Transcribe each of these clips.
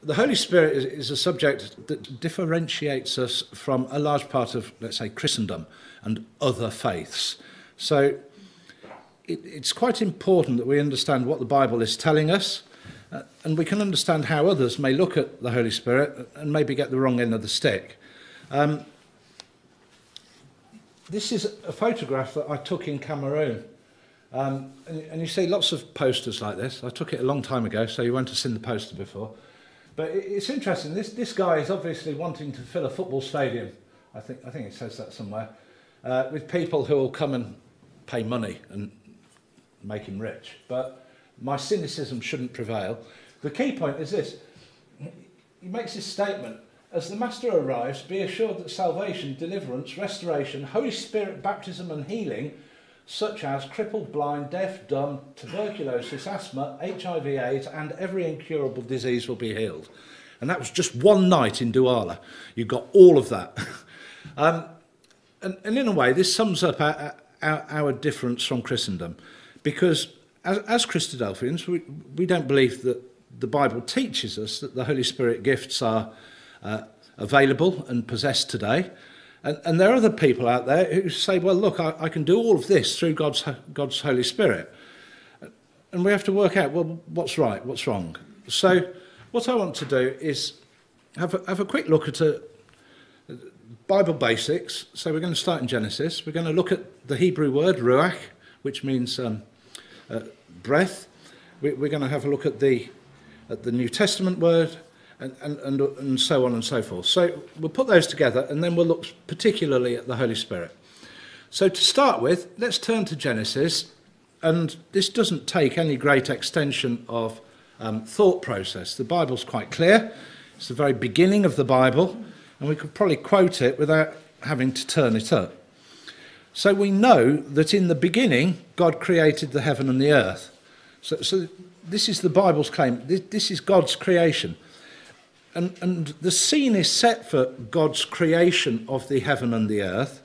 the Holy Spirit is a subject that differentiates us from a large part of, let's say, Christendom and other faiths. So it's quite important that we understand what the Bible is telling us, and we can understand how others may look at the Holy Spirit and maybe get the wrong end of the stick. This is a photograph that I took in Cameroon. And you see lots of posters like this. I took it a long time ago, so you won't have seen the poster before. But it's interesting. This guy is obviously wanting to fill a football stadium. I think it says that somewhere, with people who will come and pay money and make him rich. But my cynicism shouldn't prevail. The key point is this. He makes this statement: as the Master arrives, be assured that salvation, deliverance, restoration, Holy Spirit baptism and healing, such as crippled, blind, deaf, dumb, tuberculosis, asthma, HIV/AIDS, and every incurable disease will be healed. And that was just one night in Douala. You got all of that. And in a way, this sums up our difference from Christendom. Because as Christadelphians, we don't believe that the Bible teaches us that the Holy Spirit gifts are available and possessed today. And there are other people out there who say, well, look, I can do all of this through God's Holy Spirit. And we have to work out, well, what's right, what's wrong. So what I want to do is have a quick look at Bible basics. So we're going to start in Genesis. We're going to look at the Hebrew word, ruach, which means breath. We're going to have a look at the New Testament word, and so on and so forth. So we'll put those together, and then we'll look particularly at the Holy Spirit. So to start with, let's turn to Genesis, and this doesn't take any great extension of thought process. The Bible's quite clear. It's the very beginning of the Bible, and we could probably quote it without having to turn it up. So we know that in the beginning, God created the heaven and the earth. So this is the Bible's claim. This is God's creation. And the scene is set for God's creation of the heaven and the earth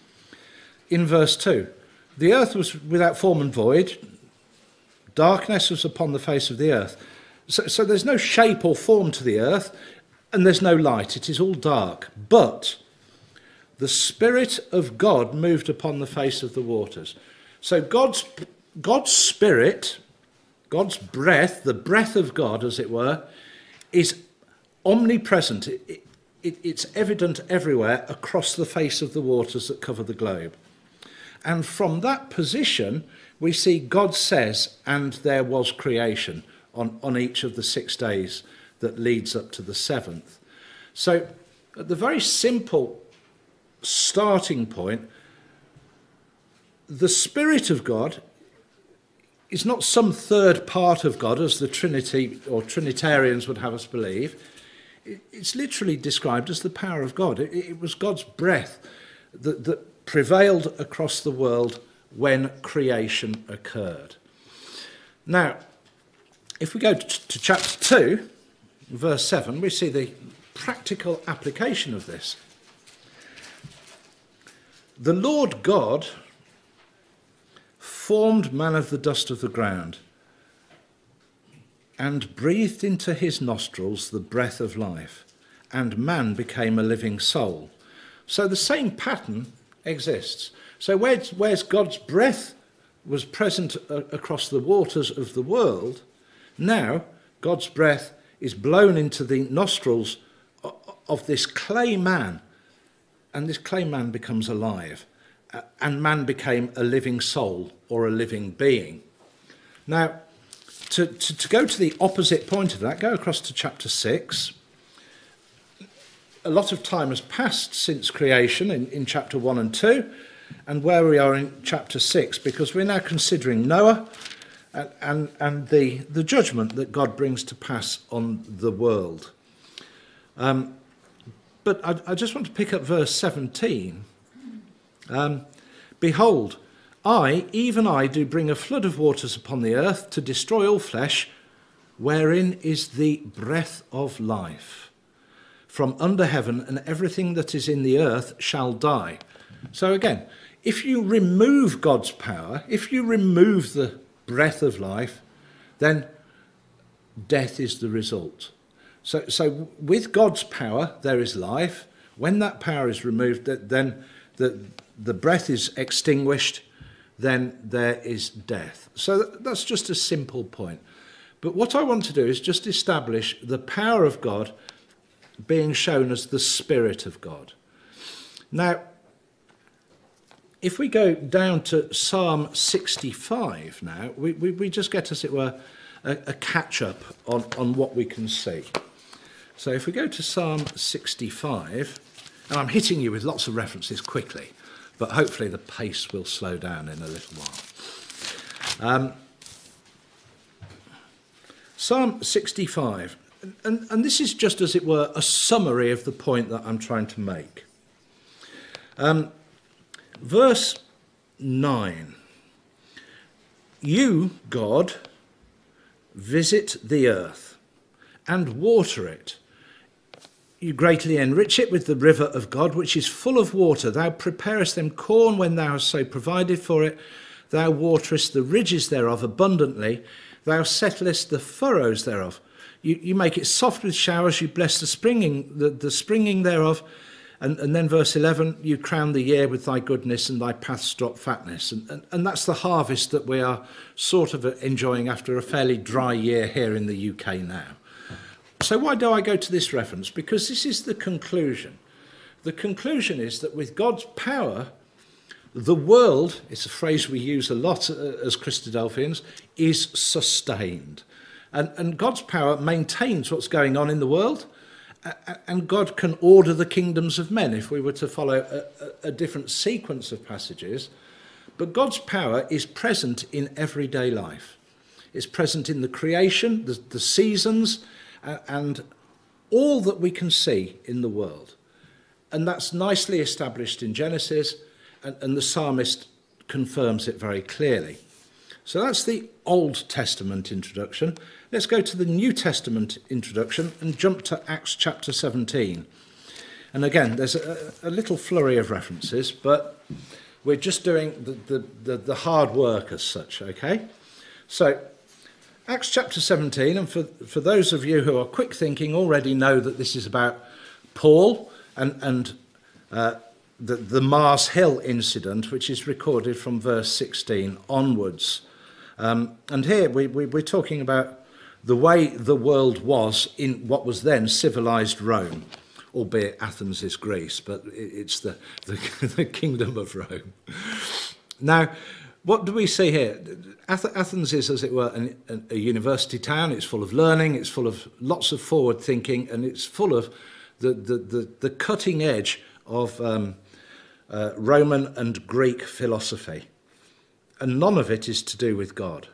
in verse 2. The earth was without form and void. Darkness was upon the face of the earth. So there's no shape or form to the earth, and there's no light. It is all dark. But the Spirit of God moved upon the face of the waters. So God's Spirit, God's breath, the breath of God, as it were, is omnipresent. It's evident everywhere across the face of the waters that cover the globe. And from that position, we see God says, and there was creation on each of the 6 days that leads up to the seventh. So at the very simple starting point, the Spirit of God is not some third part of God, as the Trinity or Trinitarians would have us believe. It's literally described as the power of God. It was God's breath that prevailed across the world when creation occurred. Now, if we go to chapter 2, verse 7, we see the practical application of this. The Lord God formed man of the dust of the ground and breathed into his nostrils the breath of life, and man became a living soul. So the same pattern exists. So where's God's breath was present across the waters of the world, now God's breath is blown into the nostrils of this clay man, and this clay man becomes alive, and man became a living soul or a living being. Now, to go to the opposite point of that, go across to chapter 6. A lot of time has passed since creation in chapter 1 and 2, and where we are in chapter 6, because we're now considering Noah and the judgment that God brings to pass on the world. But I just want to pick up verse 17. Behold, I, even I, do bring a flood of waters upon the earth to destroy all flesh, wherein is the breath of life. From under heaven, and everything that is in the earth shall die. So again, if you remove God's power, if you remove the breath of life, then death is the result. So with God's power, there is life. When that power is removed, then the breath is extinguished, then there is death. So that's just a simple point. But what I want to do is just establish the power of God being shown as the Spirit of God. Now, if we go down to Psalm 65 now, we just get, as it were, a catch-up on what we can see. So if we go to Psalm 65, and I'm hitting you with lots of references quickly, but hopefully the pace will slow down in a little while. Psalm 65, and this is just, as it were, a summary of the point that I'm trying to make. Verse 9. You, God, visit the earth and water it. You greatly enrich it with the river of God, which is full of water. Thou preparest them corn when thou hast so provided for it. Thou waterest the ridges thereof abundantly. Thou settlest the furrows thereof. You make it soft with showers. You bless the springing thereof. And then verse 11, you crown the year with thy goodness and thy paths drop fatness. And that's the harvest that we are sort of enjoying after a fairly dry year here in the UK now. So why do I go to this reference? Because this is the conclusion. The conclusion is that with God's power, the world, it's a phrase we use a lot as Christadelphians, is sustained. And God's power maintains what's going on in the world, and God can order the kingdoms of men, if we were to follow a different sequence of passages. But God's power is present in everyday life. It's present in the creation, the seasons, and all that we can see in the world. And that's nicely established in Genesis, and the psalmist confirms it very clearly. So that's the Old Testament introduction. Let's go to the New Testament introduction and jump to Acts chapter 17. And again, there's a little flurry of references, but we're just doing the hard work as such, okay? So Acts chapter 17, and for those of you who are quick thinking already know that this is about Paul and the Mars Hill incident, which is recorded from verse 16 onwards. And here we're talking about the way the world was in what was then civilized Rome, albeit Athens is Greece, but it's the kingdom of Rome. Now, what do we see here? Athens is, as it were, a university town. It's full of learning, it's full of lots of forward thinking, and it's full of the cutting edge of Roman and Greek philosophy. And none of it is to do with God.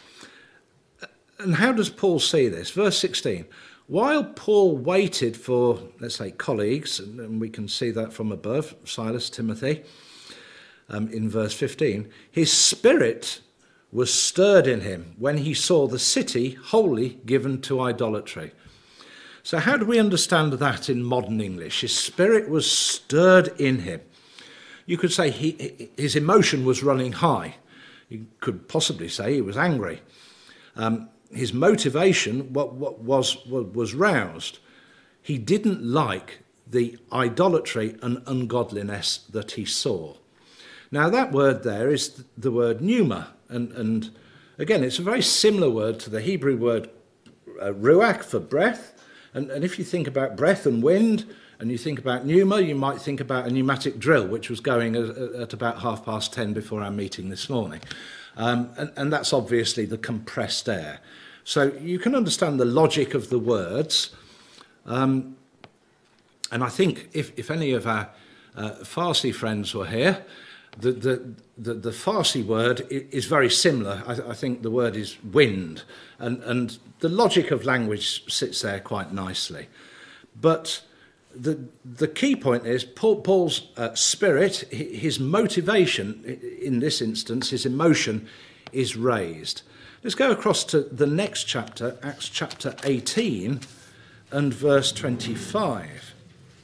And how does Paul see this? Verse 16. While Paul waited for, let's say, colleagues, and we can see that from above, Silas, Timothy, in verse 15, his spirit was stirred in him when he saw the city wholly given to idolatry. So how do we understand that in modern English? His spirit was stirred in him. You could say his emotion was running high. You could possibly say he was angry. His motivation was roused. He didn't like the idolatry and ungodliness that he saw. Now that word there is the word pneuma, and again it's a very similar word to the Hebrew word ruach for breath, and if you think about breath and wind, and you think about pneuma, you might think about a pneumatic drill, which was going at about 10:30 before our meeting this morning. And that's obviously the compressed air. So you can understand the logic of the words. And I think if any of our Farsi friends were here, the Farsi word is very similar. I think the word is wind. And the logic of language sits there quite nicely. But the key point is Paul's spirit, his motivation in this instance, his emotion is raised. Let's go across to the next chapter, Acts chapter 18 and verse 25.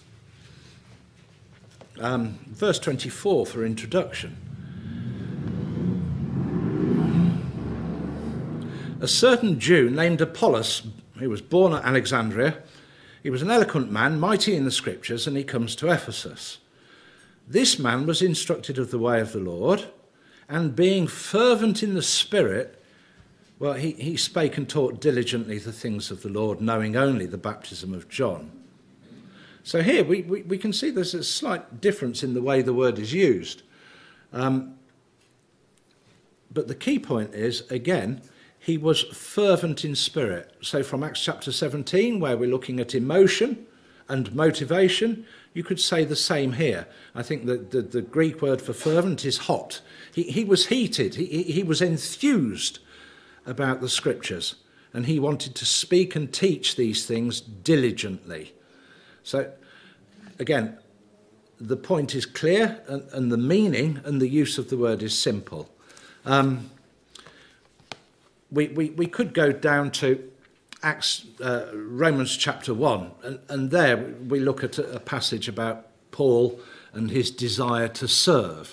Verse 24 for introduction. A certain Jew named Apollos, who was born at Alexandria, He was an eloquent man, mighty in the scriptures, and he comes to Ephesus. This man was instructed of the way of the Lord, and being fervent in the Spirit, well, he spake and taught diligently the things of the Lord, knowing only the baptism of John. So here we can see there's a slight difference in the way the word is used. But the key point is, again, he was fervent in spirit. So from Acts chapter 17, where we're looking at emotion and motivation, you could say the same here. I think that the Greek word for fervent is hot. He was heated. He was enthused about the scriptures, and he wanted to speak and teach these things diligently. So, again, the point is clear, and the meaning and the use of the word is simple. We could go down to Romans chapter 1, and there we look at a passage about Paul and his desire to serve.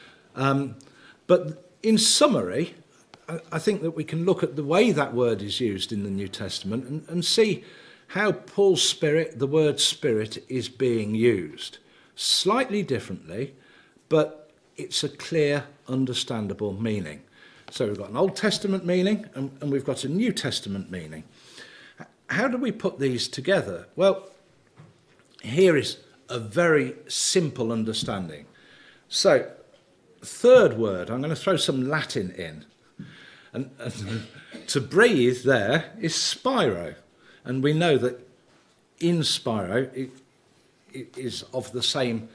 But in summary, I think that we can look at the way that word is used in the New Testament and see how Paul's spirit, the word spirit, is being used. Slightly differently, but it's a clear, understandable meaning. So we've got an Old Testament meaning and we've got a New Testament meaning. How do we put these together? Well, here is a very simple understanding. So, third word, I'm going to throw some Latin in. And to breathe there is spiro. And we know that in spiro, it is of the same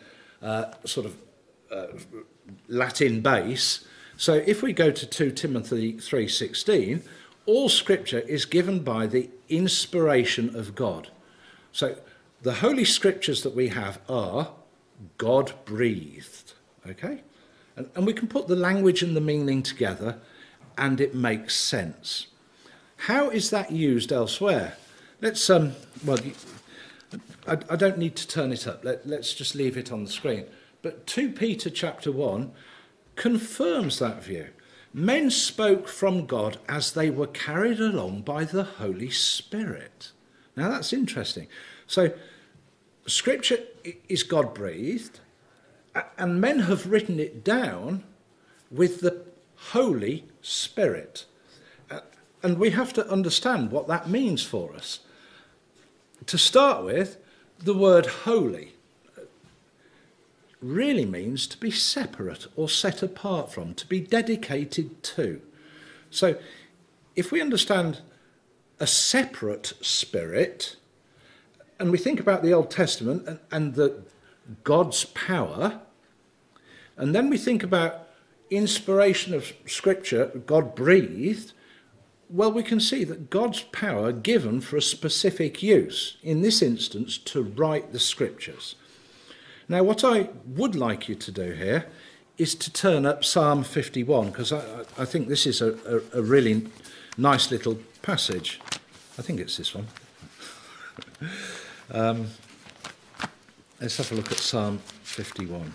Latin base. So if we go to 2 Timothy 3:16, all scripture is given by the inspiration of God. So the holy scriptures that we have are God-breathed, okay? And we can put the language and the meaning together and it makes sense. How is that used elsewhere? Let's, I don't need to turn it up. Let's just leave it on the screen. But 2 Peter chapter 1 confirms that view. Men spoke from God as they were carried along by the Holy Spirit. Now that's interesting. So scripture is God-breathed, and men have written it down with the Holy Spirit. And we have to understand what that means for us. To start with, the word holy really means to be separate or set apart from, to be dedicated to. So if we understand a separate spirit, and we think about the Old Testament and God's power, and then we think about inspiration of Scripture, God-breathed, well, we can see that God's power given for a specific use, in this instance, to write the Scriptures. Now, what I would like you to do here is to turn up Psalm 51, because I think this is a really nice little passage. I think it's this one. Let's have a look at Psalm 51.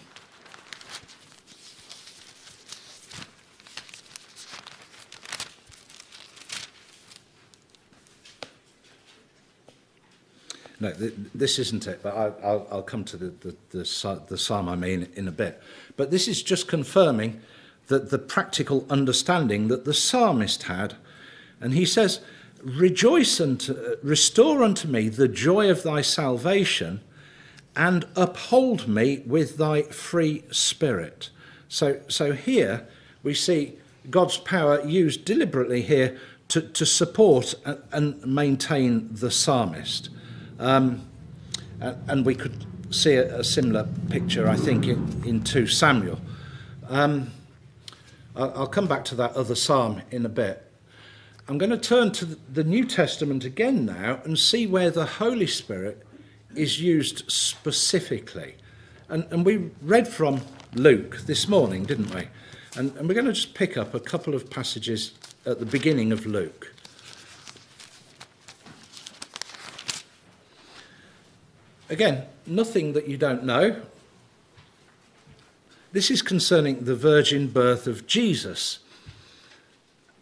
No, this isn't it, but I'll come to the psalm I mean in a bit. But this is just confirming that the practical understanding that the psalmist had. And he says, "Rejoice and restore unto me the joy of thy salvation, and uphold me with thy free spirit." So here we see God's power used deliberately here to support and maintain the psalmist. And we could see a similar picture, I think, in 2 Samuel. I'll come back to that other psalm in a bit. I'm going to turn to the New Testament again now and see where the Holy Spirit is used specifically. And we read from Luke this morning, didn't we? And we're going to just pick up a couple of passages at the beginning of Luke. Again, nothing that you don't know. This is concerning the virgin birth of Jesus.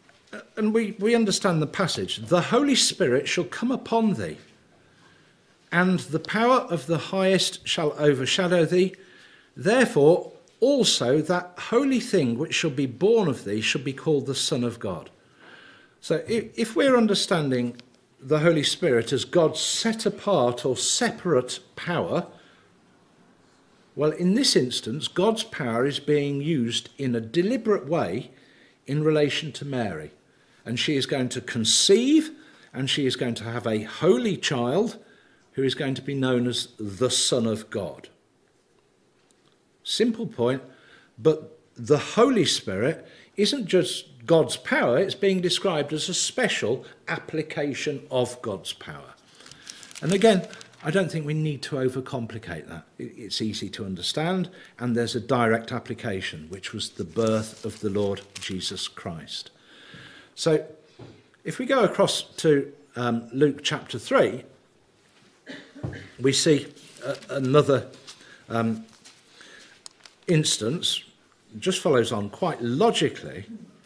And we understand the passage. "The Holy Spirit shall come upon thee, and the power of the highest shall overshadow thee. Therefore also that holy thing which shall be born of thee shall be called the Son of God. So if we're understanding the Holy Spirit as God's set apart or separate power, well, in this instance, God's power is being used in a deliberate way in relation to Mary. And she is going to conceive, and she is going to have a holy child who is going to be known as the Son of God. Simple point, but the Holy Spirit isn't just God's power, it's being described as a special application of God's power. And again, I don't think we need to overcomplicate that. It's easy to understand, and there's a direct application, which was the birth of the Lord Jesus Christ. So if we go across to Luke chapter 3, we see another instance, just follows on quite logically.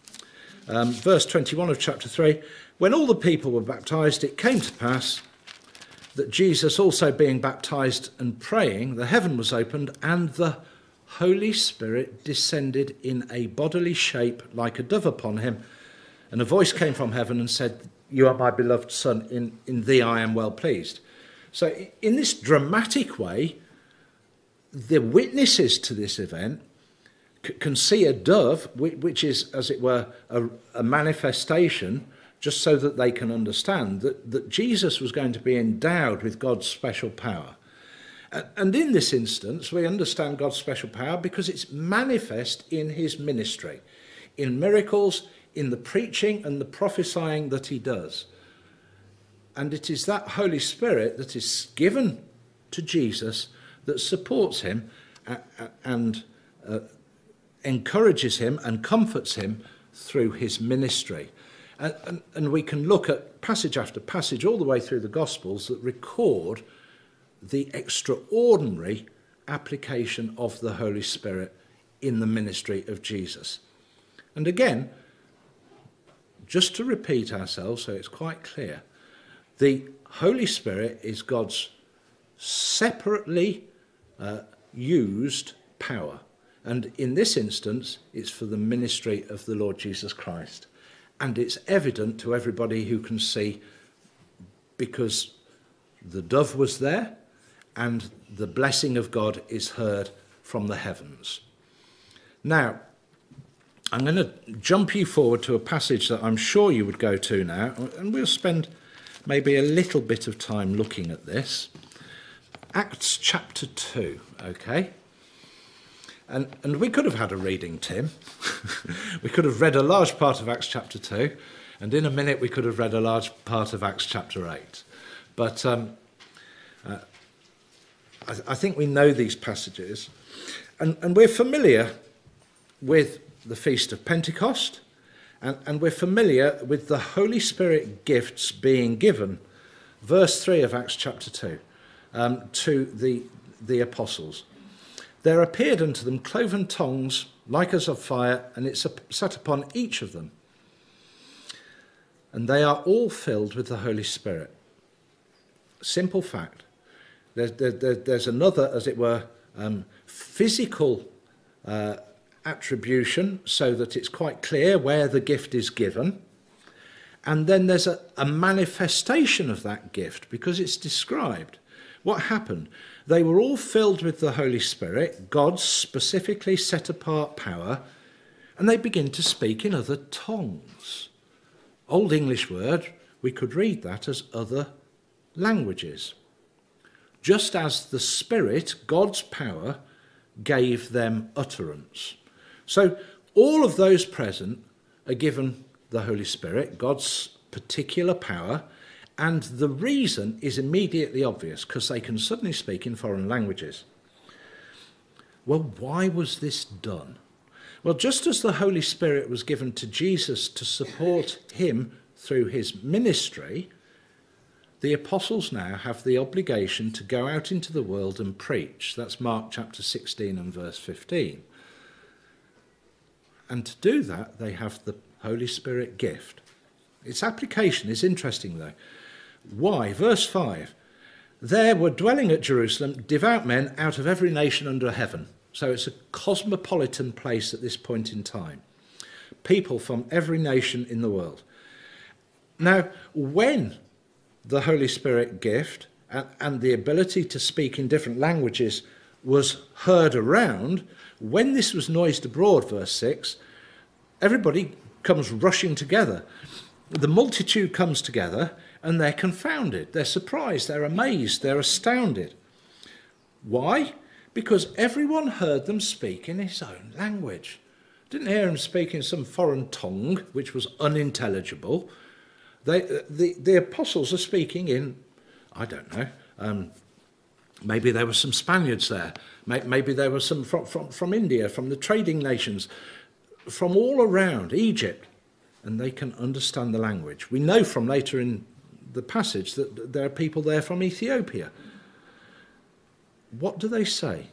Verse 21 of chapter 3, when all the people were baptized, it came to pass that Jesus also being baptized and praying, the heaven was opened, and the Holy Spirit descended in a bodily shape like a dove upon him. And a voice came from heaven and said, "You are my beloved Son, in thee I am well pleased." So in this dramatic way, the witnesses to this event can see a dove, which is, as it were, a manifestation, just so that they can understand that Jesus was going to be endowed with God's special power. And in this instance, we understand God's special power because it's manifest in his ministry, in miracles, in the preaching and the prophesying that he does. And it is that Holy Spirit that is given to Jesus that supports him and encourages him and comforts him through his ministry. And we can look at passage after passage all the way through the Gospels that record the extraordinary application of the Holy Spirit in the ministry of Jesus. And again, just to repeat ourselves so it's quite clear, the Holy Spirit is God's separately used power. And in this instance, it's for the ministry of the Lord Jesus Christ. And it's evident to everybody who can see because the dove was there and the blessing of God is heard from the heavens. Now, I'm going to jump you forward to a passage that I'm sure you would go to now, and we'll spend maybe a little bit of time looking at this. Acts chapter 2, okay? And we could have had a reading, Tim. We could have read a large part of Acts chapter 2, and in a minute we could have read a large part of Acts chapter 8. But I think we know these passages, and we're familiar with the Feast of Pentecost, and we're familiar with the Holy Spirit gifts being given, verse 3 of Acts chapter 2, to the apostles. There appeared unto them cloven tongues like as of fire, and it sat upon each of them. And they are all filled with the Holy Spirit. Simple fact. There's another, as it were, physical attribution, so that it's quite clear where the gift is given. And then there's a manifestation of that gift, because it's described. What happened? They were all filled with the Holy Spirit, God's specifically set apart power, and they begin to speak in other tongues. Old English word, we could read that as other languages. Just as the Spirit, God's power, gave them utterance. So all of those present are given the Holy Spirit, God's particular power, and the reason is immediately obvious, because they can suddenly speak in foreign languages. Well, why was this done? Well, just as the Holy Spirit was given to Jesus to support him through his ministry, the apostles now have the obligation to go out into the world and preach. That's Mark chapter 16 and verse 15. And to do that, they have the Holy Spirit gift. Its application is interesting, though. Why? Verse 5. there were dwelling at Jerusalem devout men out of every nation under heaven. So it's a cosmopolitan place at this point in time. People from every nation in the world. Now, when the Holy Spirit gift and the ability to speak in different languages was heard around, when this was noised abroad, verse 6, everybody comes rushing together. The multitude comes together and they're confounded, they're surprised, they're amazed, they're astounded. Why? Because everyone heard them speak in his own language. Didn't hear him speak in some foreign tongue, which was unintelligible. The apostles are speaking in, I don't know, maybe there were some Spaniards there, maybe there were some from India, from the trading nations, from all around Egypt, and they can understand the language. We know from later in the passage that there are people there from Ethiopia. What do they say?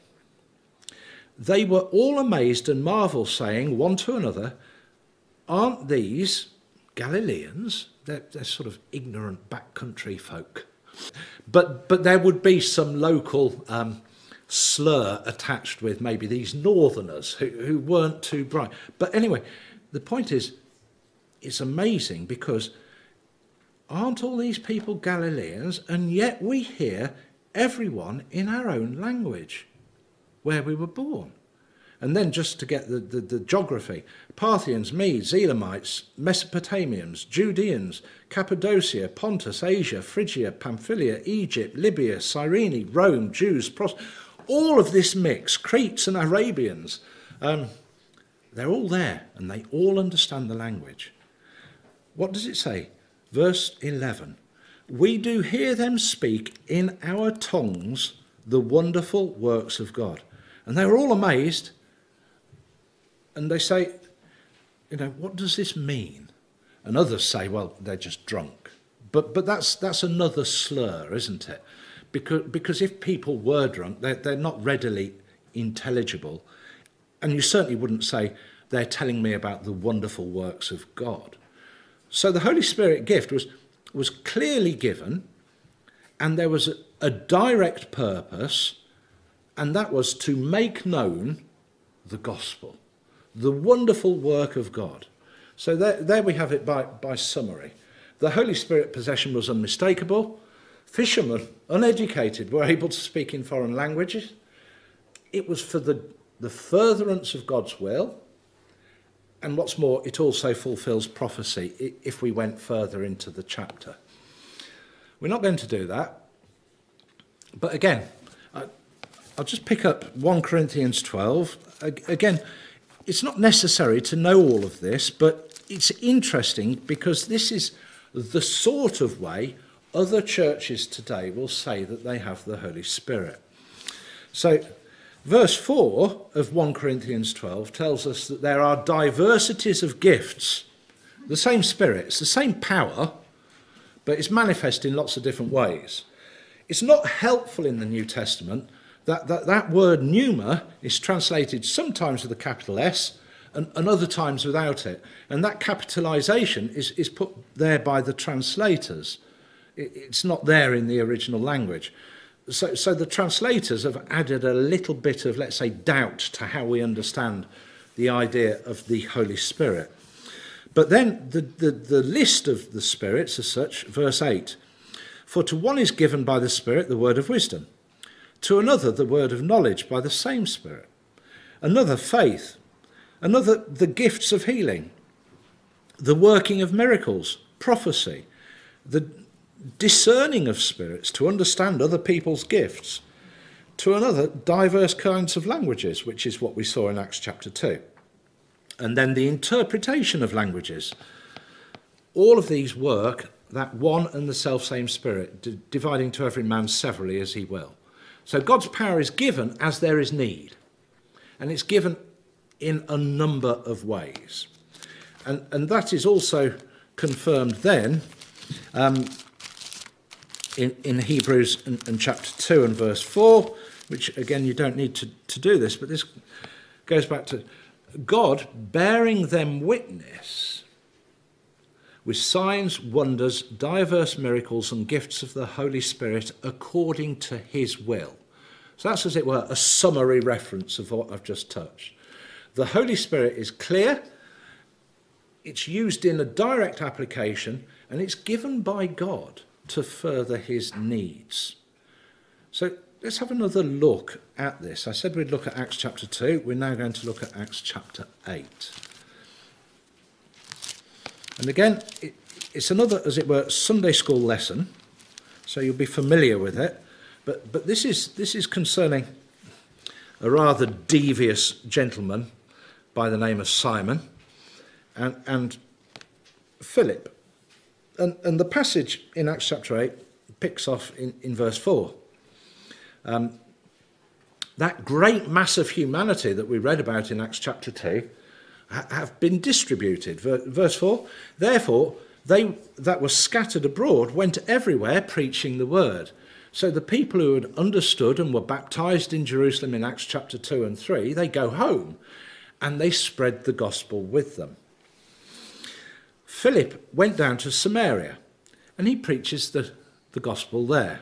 They were all amazed and marveled, saying one to another, "Aren't these Galileans?" They're sort of ignorant backcountry folk. But there would be some local slur attached with maybe these northerners who weren't too bright. But anyway, the point is, it's amazing because aren't all these people Galileans? And yet we hear everyone in our own language where we were born. And then just to get the geography, Parthians, Medes, Elamites, Mesopotamians, Judeans, Cappadocia, Pontus, Asia, Phrygia, Pamphylia, Egypt, Libya, Cyrene, Rome, Jews, all of this mix, Cretes and Arabians, they're all there and they all understand the language. What does it say? Verse 11, "We do hear them speak in our tongues the wonderful works of God." And they were all amazed. And they say, what does this mean? And others say, well, they're just drunk. But that's another slur, isn't it? Because if people were drunk, they're not readily intelligible. And you certainly wouldn't say, they're telling me about the wonderful works of God. So the Holy Spirit gift was clearly given, and there was a direct purpose, and that was to make known the gospel, the wonderful work of God. So there we have it by summary. The Holy Spirit possession was unmistakable. Fishermen, uneducated, were able to speak in foreign languages. It was for the furtherance of God's will. And what's more, it also fulfills prophecy if we went further into the chapter. We're not going to do that. But again, I'll just pick up 1 Corinthians 12. Again, it's not necessary to know all of this, but it's interesting because this is the sort of way other churches today will say that they have the Holy Spirit. So, verse 4 of 1 Corinthians 12 tells us that there are diversities of gifts. The same Spirit, it's the same power, but it's manifest in lots of different ways. It's not helpful in the New Testament that word pneuma is translated sometimes with a capital S and other times without it. And that capitalization is put there by the translators. It's not there in the original language. So the translators have added a little bit of, let's say, doubt to how we understand the idea of the Holy Spirit. But then the list of the spirits as such, verse 8, "For to one is given by the Spirit the word of wisdom, to another the word of knowledge by the same Spirit, another faith, another the gifts of healing, the working of miracles, prophecy, the discerning of spirits to understand other people's gifts, to another diverse kinds of languages," which is what we saw in Acts chapter 2. And then the interpretation of languages. All of these work that one and the self-same Spirit, dividing to every man severally as he will. So God's power is given as there is need. And it's given in a number of ways. And that is also confirmed then in Hebrews and chapter 2 and verse 4, which again you don't need to do this, but this goes back to God bearing them witness with signs, wonders, diverse miracles and gifts of the Holy Spirit according to his will. So that's, as it were, a summary reference of what I've just touched. The Holy Spirit is clear, it's used in a direct application, and it's given by God to further his needs. So let's have another look at this. I said we'd look at Acts chapter 2. We're now going to look at Acts chapter 8. And again, it's another, as it were, Sunday school lesson, so you'll be familiar with it. But this is concerning a rather devious gentleman by the name of Simon and Philip. And the passage in Acts chapter 8 picks off in verse 4. That great mass of humanity that we read about in Acts chapter 2 have been distributed. Verse 4, therefore, they that were scattered abroad went everywhere preaching the word. So the people who had understood and were baptized in Jerusalem in Acts chapter 2 and 3, they go home and they spread the gospel with them. Philip went down to Samaria and he preaches the gospel there.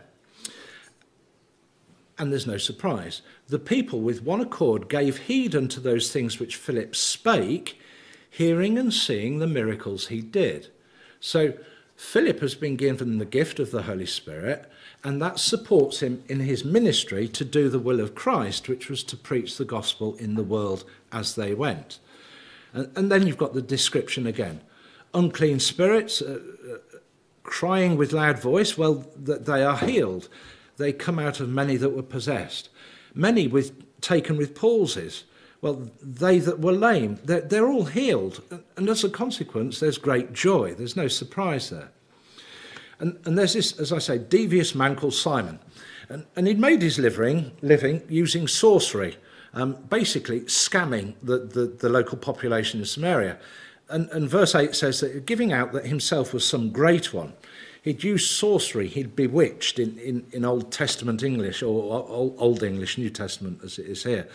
And there's no surprise. The people with one accord gave heed unto those things which Philip spake, hearing and seeing the miracles he did. So Philip has been given the gift of the Holy Spirit, and that supports him in his ministry to do the will of Christ, which was to preach the gospel in the world as they went. And then you've got the description again. Unclean spirits, crying with loud voice, well, that they are healed. They come out of many that were possessed. Many taken with palsies. Well, they that were lame, they're all healed. And as a consequence, there's great joy. There's no surprise there. And there's this, as I say, devious man called Simon. And he'd made his living using sorcery, basically scamming the local population in Samaria. And verse 8 says that giving out that himself was some great one. He'd used sorcery, he'd bewitched in Old Testament English, or Old English, New Testament as it is here.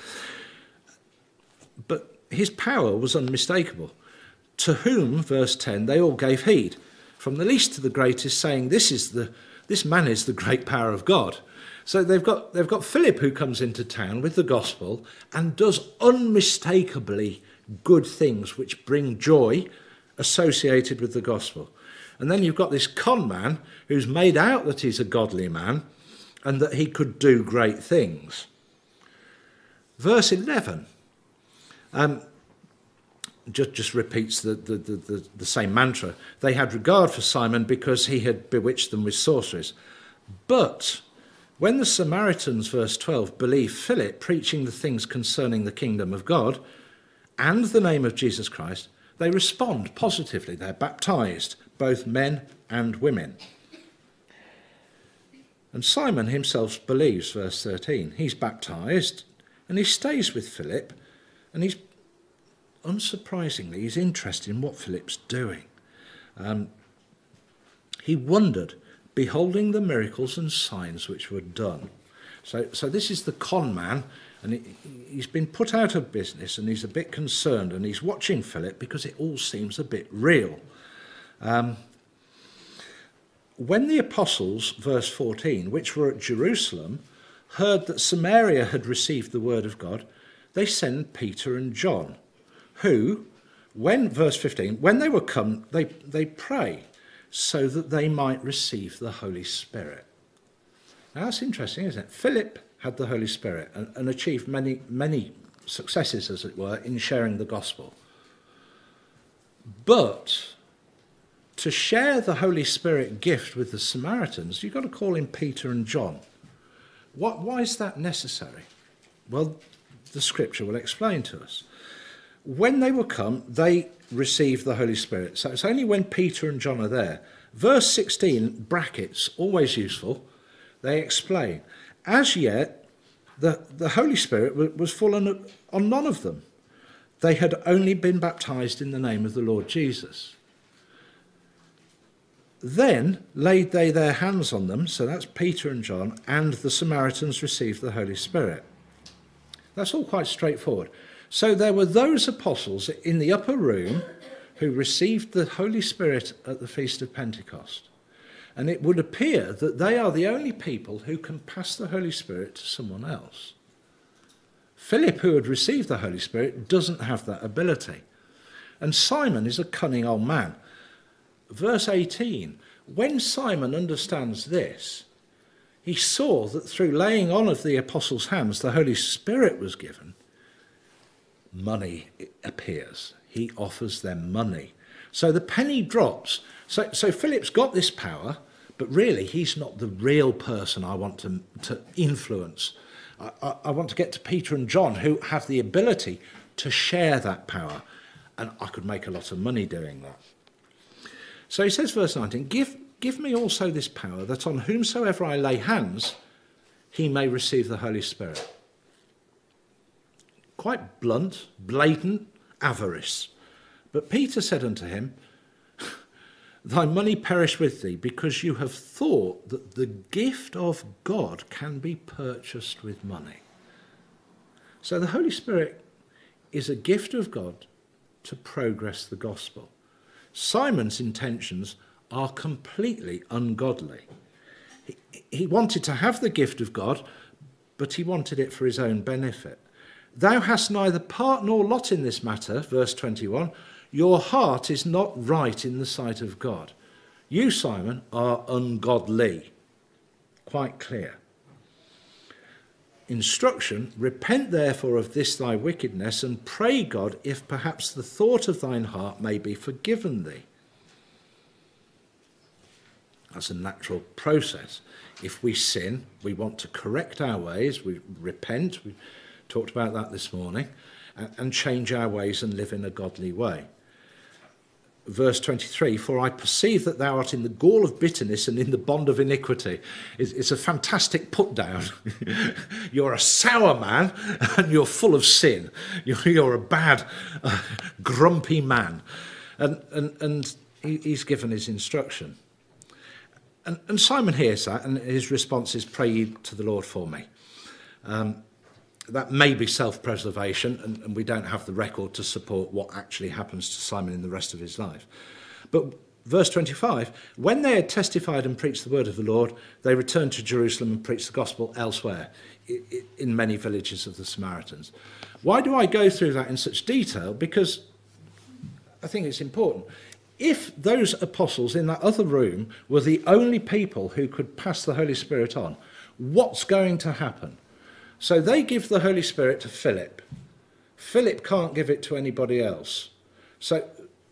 But his power was unmistakable. To whom, verse 10, they all gave heed, from the least to the greatest, saying, this man is the great power of God. So they've got Philip who comes into town with the gospel and does unmistakably good things which bring joy associated with the gospel. And then you've got this con man who's made out that he's a godly man and that he could do great things. Verse 11 just repeats the same mantra. They had regard for Simon because he had bewitched them with sorceries. But when the Samaritans, verse 12, believe Philip preaching the things concerning the kingdom of God and the name of Jesus Christ, they respond positively. They're baptized, both men and women. And Simon himself believes, verse 13. He's baptized and he stays with Philip, and he's, unsurprisingly, he's interested in what Philip's doing. He wondered, beholding the miracles and signs which were done. So this is the con man, and he's been put out of business, and he's a bit concerned, and he's watching Philip because it all seems a bit real. When the apostles, verse 14, which were at Jerusalem, heard that Samaria had received the word of God, they sent Peter and John, who, verse 15, when they were come, they pray so that they might receive the Holy Spirit. Now that's interesting, isn't it? Philip had the Holy Spirit and achieved many successes, as it were, in sharing the gospel. But to share the Holy Spirit gift with the Samaritans, you've got to call in Peter and John. Why is that necessary? Well, the scripture will explain to us. When they were come, they received the Holy Spirit. So it's only when Peter and John are there. Verse 16, brackets, always useful. They explain, as yet, the Holy Spirit was fallen on none of them. They had only been baptized in the name of the Lord Jesus. Then laid they their hands on them, so that's Peter and John, and the Samaritans received the Holy Spirit. That's all quite straightforward. So there were those apostles in the upper room who received the Holy Spirit at the Feast of Pentecost. And it would appear that they are the only people who can pass the Holy Spirit to someone else. Philip, who had received the Holy Spirit, doesn't have that ability. And Simon is a cunning old man. Verse 18, when Simon understands this, he saw that through laying on of the apostles' hands, the Holy Spirit was given. Money appears. He offers them money. So the penny drops. So Philip's got this power, but really he's not the real person I want to influence. I want to get to Peter and John, who have the ability to share that power. And I could make a lot of money doing that. So he says, verse 19, give me also this power, that on whomsoever I lay hands, he may receive the Holy Spirit. Quite blunt, blatant avarice. But Peter said unto him, thy money perish with thee, because you have thought that the gift of God can be purchased with money. So the Holy Spirit is a gift of God to progress the gospel. Simon's intentions are completely ungodly. He wanted to have the gift of God, but he wanted it for his own benefit. Thou hast neither part nor lot in this matter, verse 21. Your heart is not right in the sight of God. You, Simon, are ungodly. Quite clear. Instruction, repent therefore of this thy wickedness, and pray God if perhaps the thought of thine heart may be forgiven thee. That's a natural process. If we sin, we want to correct our ways, we repent, we talked about that this morning, and change our ways and live in a godly way. Verse 23, for I perceive that thou art in the gall of bitterness and in the bond of iniquity. It's a fantastic put down. You're a sour man and you're full of sin. You're a bad, grumpy man. And he's given his instruction. And Simon hears that, and his response is, pray ye to the Lord for me. That may be self-preservation, and we don't have the record to support what actually happens to Simon in the rest of his life. But verse 25, when they had testified and preached the word of the Lord, they returned to Jerusalem and preached the gospel elsewhere, in many villages of the Samaritans. Why do I go through that in such detail? Because I think it's important. If those apostles in that other room were the only people who could pass the Holy Spirit on, what's going to happen? So they give the Holy Spirit to Philip. Philip can't give it to anybody else. So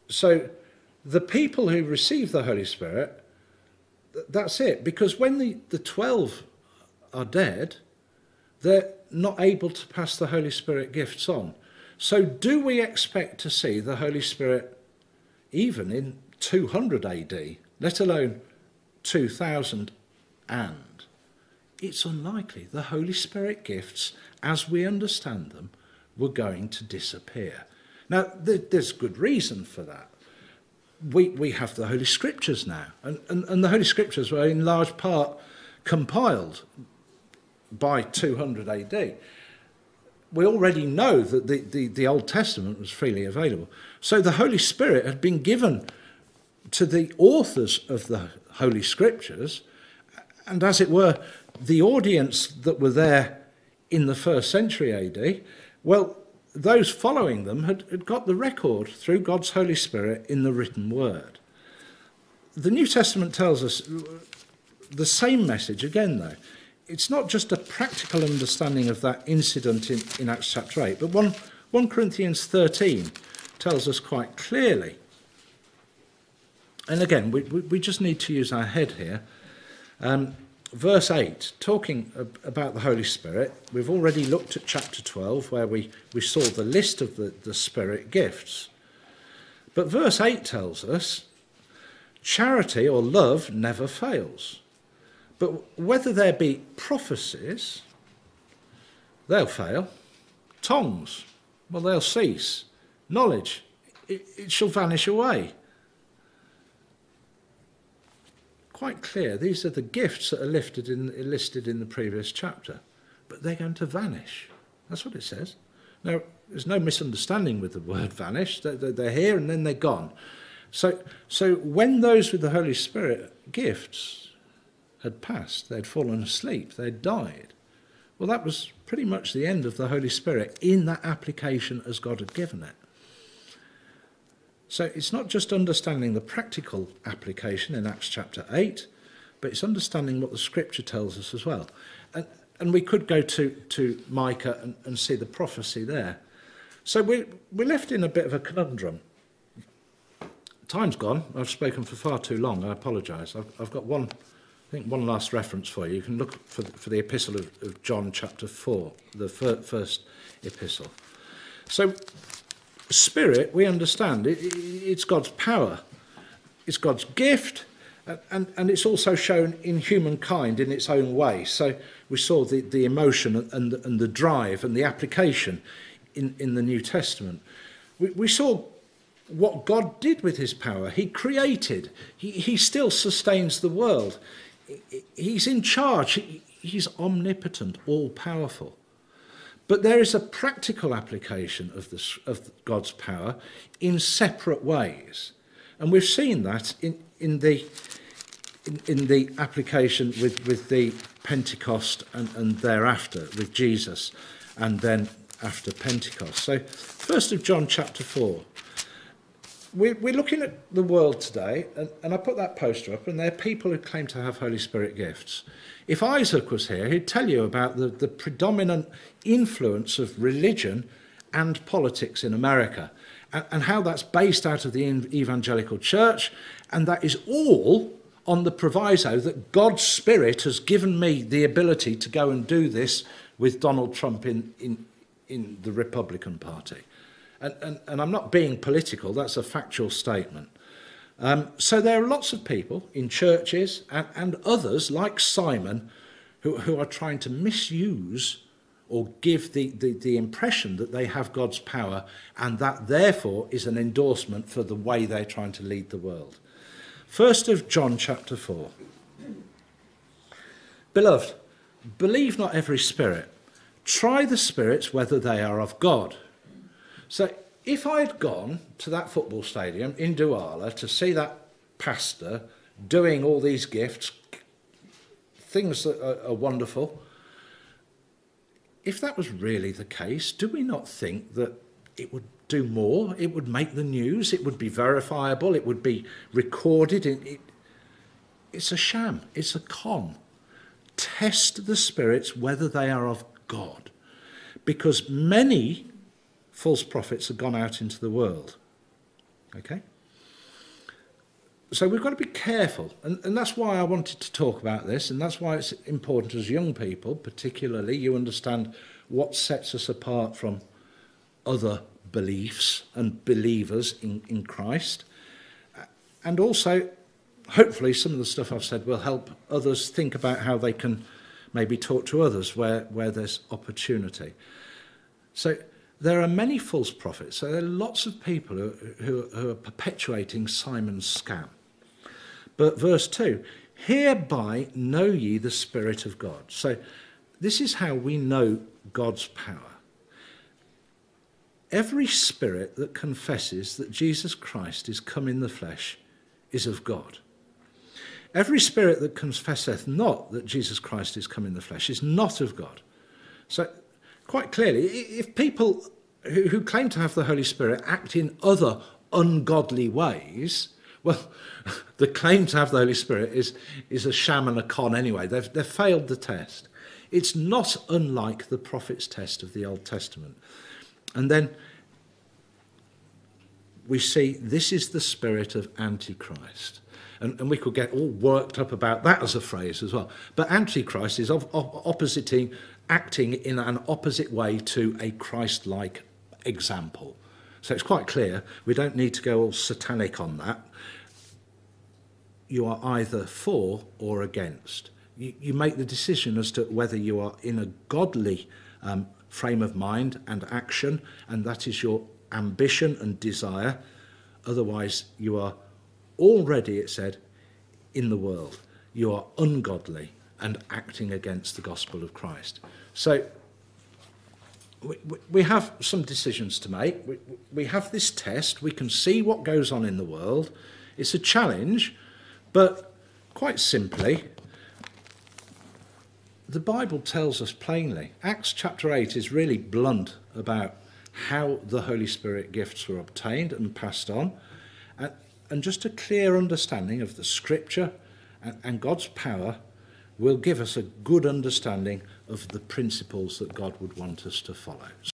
the people who receive the Holy Spirit, that's it. Because when the 12 are dead, they're not able to pass the Holy Spirit gifts on. So do we expect to see the Holy Spirit even in 200 AD, let alone 2000 and? It's unlikely. The Holy Spirit gifts, as we understand them, were going to disappear. Now, there's good reason for that. We have the Holy Scriptures now, and the Holy Scriptures were in large part compiled by 200 AD. We already know that the Old Testament was freely available. So the Holy Spirit had been given to the authors of the Holy Scriptures, and as it were, the audience that were there in the first century AD, well, those following them had got the record through God's Holy Spirit in the written word. The New Testament tells us the same message again, though. It's not just a practical understanding of that incident in Acts chapter 8, but 1 Corinthians 13 tells us quite clearly. And again, we just need to use our head here. Verse 8, talking about the Holy Spirit, we've already looked at chapter 12, where we saw the list of the Spirit gifts. But verse 8 tells us, charity or love never fails. But whether there be prophecies, they'll fail. Tongues, well, they'll cease. Knowledge, it shall vanish away. Quite clear, these are the gifts that are listed in the previous chapter. But they're going to vanish. That's what it says. Now, there's no misunderstanding with the word vanish. They're here and then they're gone. So when those with the Holy Spirit gifts had passed, they'd fallen asleep, they'd died. Well, that was pretty much the end of the Holy Spirit in that application as God had given it. So it's not just understanding the practical application in Acts chapter 8, but it's understanding what the Scripture tells us as well. And we could go to Micah and see the prophecy there. So we're left in a bit of a conundrum. Time's gone. I've spoken for far too long. I apologise. I've got one last reference for you. You can look for the epistle of John chapter 4, the first epistle. So Spirit, we understand, it's God's power. It's God's gift, and it's also shown in humankind in its own way. So we saw the emotion and the drive and the application in the New Testament. We saw what God did with his power. He created. He still sustains the world. He's in charge. He's omnipotent, all-powerful. But there is a practical application of God's power in separate ways. And we've seen that in the application with the Pentecost and thereafter with Jesus, and then after Pentecost. So 1st of John chapter 4. We're looking at the world today, and I put that poster up, and there are people who claim to have Holy Spirit gifts. If Isaac was here, he'd tell you about the predominant influence of religion and politics in America, and how that's based out of the evangelical church, and that is all on the proviso that God's Spirit has given me the ability to go and do this with Donald Trump in the Republican Party. And I'm not being political, that's a factual statement. So there are lots of people in churches and others like Simon who are trying to misuse or give the impression that they have God's power, and that therefore is an endorsement for the way they're trying to lead the world. 1st of John chapter 4. Beloved, believe not every spirit. Try the spirits whether they are of God. So if I had gone to that football stadium in Douala to see that pastor doing all these gifts, things that are wonderful, if that was really the case, do we not think that it would do more? It would make the news, it would be verifiable, it would be recorded. It's a sham, it's a con. Test the spirits whether they are of God, because many false prophets have gone out into the world. Okay? So we've got to be careful, and that's why I wanted to talk about this, and that's why it's important as young people, particularly, you understand what sets us apart from other beliefs and believers in Christ. And also, hopefully, some of the stuff I've said will help others think about how they can maybe talk to others where there's opportunity. So there are many false prophets. So there are lots of people who are perpetuating Simon's scam. But verse 2, hereby know ye the Spirit of God. So this is how we know God's power. Every spirit that confesses that Jesus Christ is come in the flesh is of God. Every spirit that confesseth not that Jesus Christ is come in the flesh is not of God. So quite clearly, if people who claim to have the Holy Spirit act in other ungodly ways, well, the claim to have the Holy Spirit is a sham and a con anyway. They've failed the test. It's not unlike the prophet's test of the Old Testament. And then we see this is the spirit of Antichrist. And we could get all worked up about that as a phrase as well. But Antichrist is acting in an opposite way to a Christ-like example. So it's quite clear. We don't need to go all satanic on that. You are either for or against. You make the decision as to whether you are in a godly frame of mind and action, and that is your ambition and desire. Otherwise, you are already, it said, in the world. You are ungodly and acting against the gospel of Christ. So we have some decisions to make. We have this test. We can see what goes on in the world. It's a challenge, but quite simply, the Bible tells us plainly. Acts chapter 8 is really blunt about how the Holy Spirit gifts were obtained and passed on, and just a clear understanding of the Scripture and God's power will give us a good understanding of the principles that God would want us to follow.